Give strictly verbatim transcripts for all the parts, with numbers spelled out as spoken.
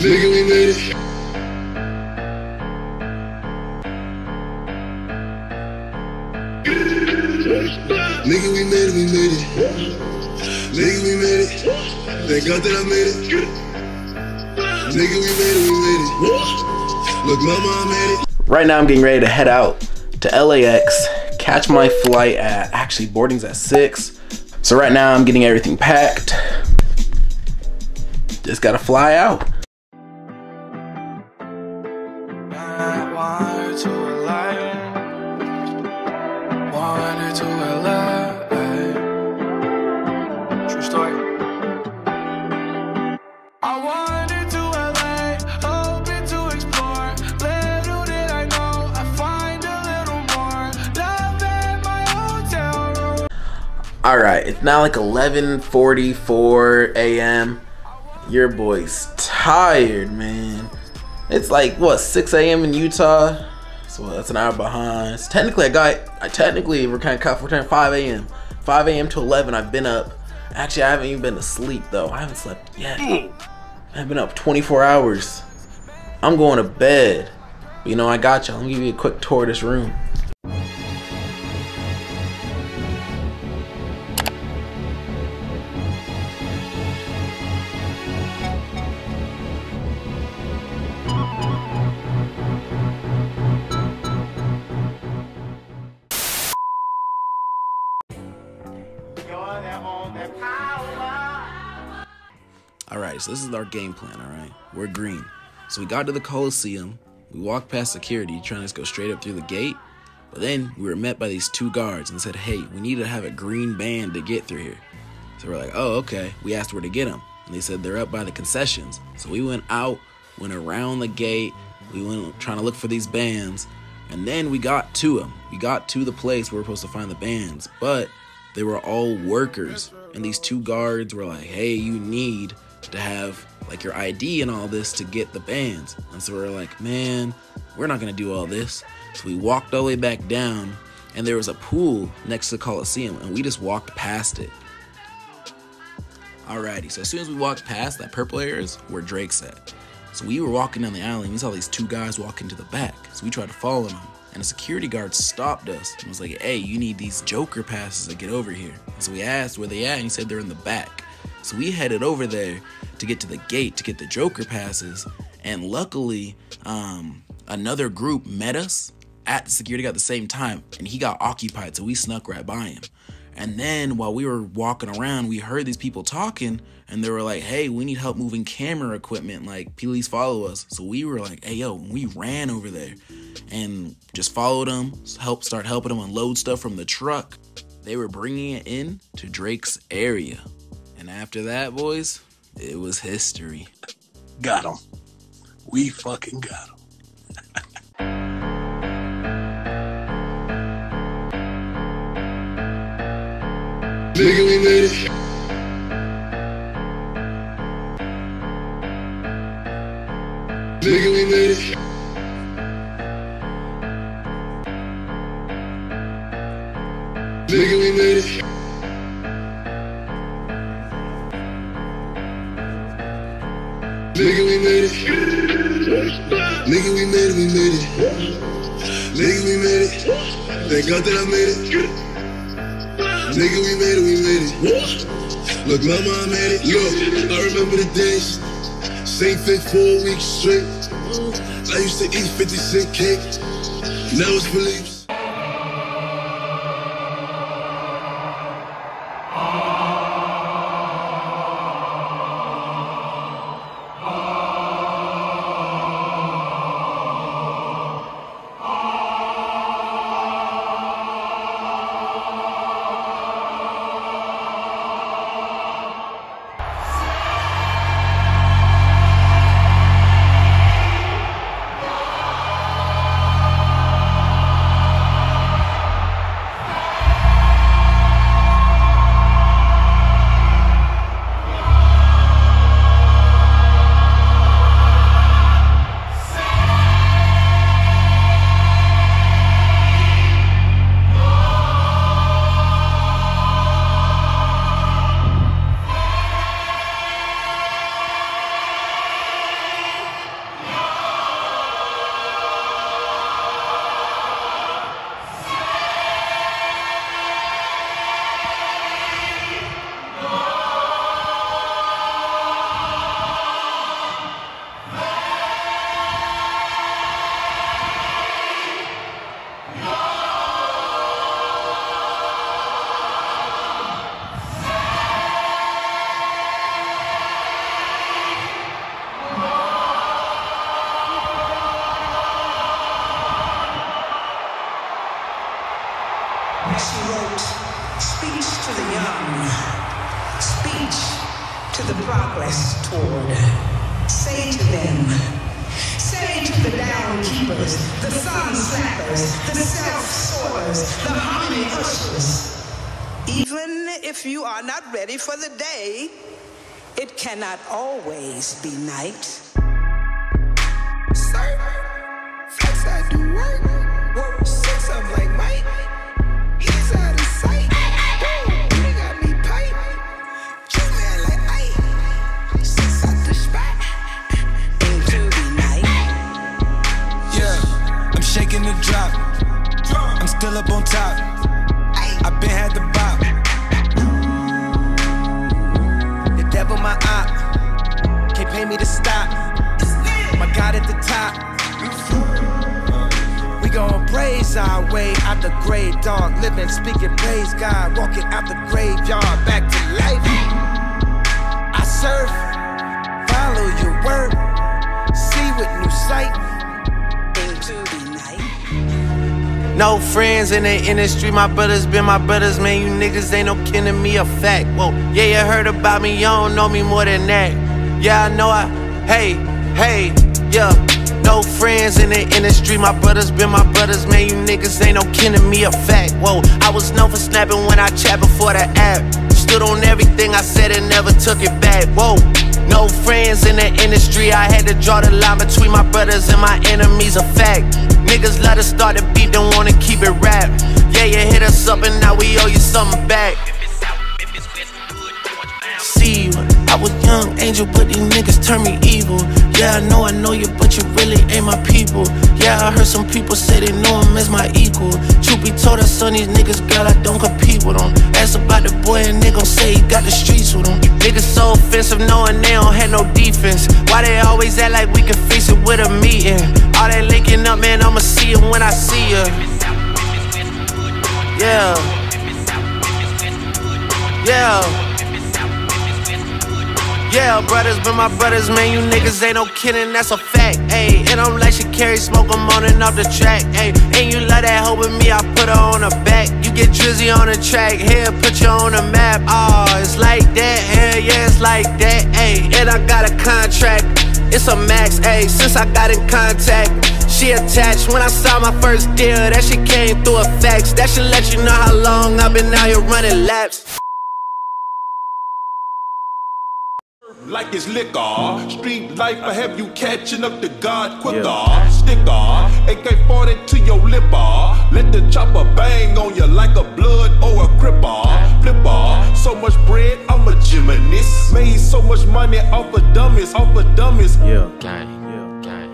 Nigga, we made it. Nigga, we made it, we made it. Nigga, we made it. Thank God that I made it. Nigga, we made it, we made it. Look, mama, I made it. Right now I'm getting ready to head out to L A X, catch my flight at, actually boarding's at six. So right now I'm getting everything packed. Just gotta fly out. Alright, it's now like eleven forty-four A M Your boy's tired, man. It's like, what, six A M in Utah? So that's an hour behind. So technically, I got, I technically, we're kind of cut for five A M five A M to eleven, I've been up. Actually, I haven't even been asleep, though. I haven't slept yet. I've been up twenty-four hours. I'm going to bed. But, you know, I got y'all. Let me give you a quick tour of this room. Alright, so this is our game plan, alright? We're green. So we got to the Coliseum, we walked past security trying to just go straight up through the gate, but then we were met by these two guards and said, hey, we need to have a green band to get through here. So we're like, oh, okay. We asked where to get them, and they said they're up by the concessions. So we went out, went around the gate, we went trying to look for these bands, and then we got to them. We got to the place where we're supposed to find the bands, but they were all workers, and these two guards were like, hey, you need to have like your I D and all this to get the bands. And so we're like, man, we're not gonna do all this. So we walked all the way back down, and there was a pool next to the Coliseum, and we just walked past it. Alrighty, so as soon as we walked past that purple area is where Drake's at. So we were walking down the alley, and we saw these two guys walking to the back. So we tried to follow them, and a security guard stopped us and was like, hey, you need these Joker passes to get over here. And so we asked where they at, and he said they're in the back. So we headed over there to get to the gate to get the Joker passes, and luckily um, another group met us at the security guard at the same time, and he got occupied, so we snuck right by him. And then while we were walking around, we heard these people talking, and they were like, hey, we need help moving camera equipment, like, please follow us. So we were like, hey, yo, we ran over there and just followed them, help start helping them unload stuff from the truck. They were bringing it in to Drake's area. And after that, boys, it was history. Got him. We fucking got him. Nigga, we made it. Nigga, we made it. Nigga, we made it. Nigga, we made it. Nigga, we made it, we made it. Nigga, we made it. Thank God that I made it. Nigga, we made it, we made it. Look, mama, I made it. Look, I remember the days. Same fit four weeks straight. I used to eat fifty cent cake. Now it's beliefs. to the young, speech to the progress toward. Say to them, say to the downkeepers, the sun slackers, the self-soilers, the harmony ushers. Even if you are not ready for the day, it cannot always be night. Sir, flex I do work. Work six up like Mike. He's out of sight. Woo, they got me pipe. You man like Ike. Six out the spot. Into the night. Yeah, I'm shaking the drop. I'm still up on top. I been had the bop. The devil my op. Can't pay me to stop. My God at the top. We gon' praise our way out the grave, dog. Living, speaking, praise God. Walking out the graveyard back to life. I serve, follow your word, see with new sight. Into the night. No friends in the industry, my brothers been my brothers, man. You niggas ain't no kin to me, a fact. Whoa, yeah, you heard about me, you don't know me more than that. Yeah, I know I, hey, hey, yeah. No friends in the industry, my brothers been my brothers, man. You niggas ain't no kin to me, a fact. Whoa, I was known for snapping when I chat before the app. Stood on everything I said and never took it back. Whoa, no friends in the industry, I had to draw the line between my brothers and my enemies, a fact. Niggas let us start the beat, don't wanna keep it rap. Yeah, you hit us up and now we owe you something back. See, I was young angel, but these niggas turn me evil. Yeah, I know I know you, but you really ain't my people. Yeah, I heard some people say they know him as my equal. Truth be told, I son these niggas, girl, I don't compete with them. Ask about the boy and they gon' say he got the streets with him. Niggas so offensive, knowing they don't have no defense. Why they always act like we can fix it with a meeting? All that linking up, man, I'ma see it when I see ya. Yeah. Yeah. Yeah, brothers been my brothers, man, you niggas ain't no kidding, that's a fact, ayy. And I'm like Sha'Carri, smoke, I'm on and off the track, ayy. And you love that hoe with me, I put her on the back. You get Drizzy on the track, here, put you on the map. Oh, it's like that, hell yeah, it's like that, ayy. And I got a contract, it's a max, ayy. Since I got in contact, she attached. When I saw my first deal, that shit came through a fax. That should let you know how long I've been out here running laps. Like it's liquor, street life I have you catching up to God quicker. Yeah. Sticker, A K forty to your lipper. Let the chopper bang on you like a blood or a cripper. Flipper, so much bread, I'm a gymnast. Made so much money off of dummies, off of dummies. Yeah, gang, yeah, gang,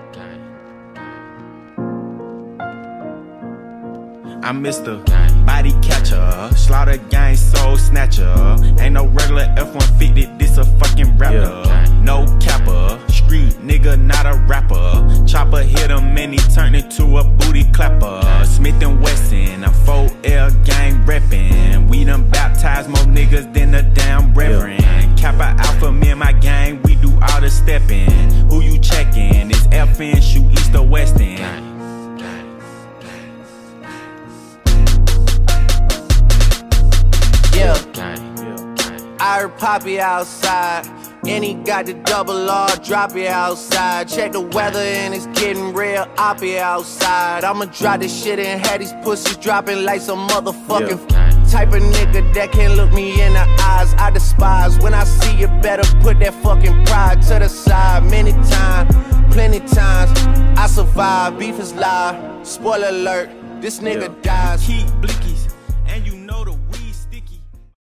gang. I'm Mister Body Catcher, Slaughter Gang Soul Snatcher. Ain't no regular F one fifty, this a fucking rapper. Yeah. No capper, street nigga, not a rapper. Chopper hit him and he turned into a booty clapper. Smith and Wesson, a four L gang reppin'. We done baptized more niggas than a damn reverend. Yeah. Kappa Alpha, me and my gang, we do all the steppin'. Who you checkin'? It's F N, shoot east or west end. Yeah, I heard Poppy outside, and he got the double R, drop it outside. Check the weather and it's getting real oppy outside. I'ma drop this shit and have these pussies dropping like some motherfucking yeah. Type of nigga that can't look me in the eyes. I despise when I see you, better put that fucking pride to the side. Many times, plenty times, I survive. Beef is live, spoiler alert, this nigga yeah. dies. Keep bleaking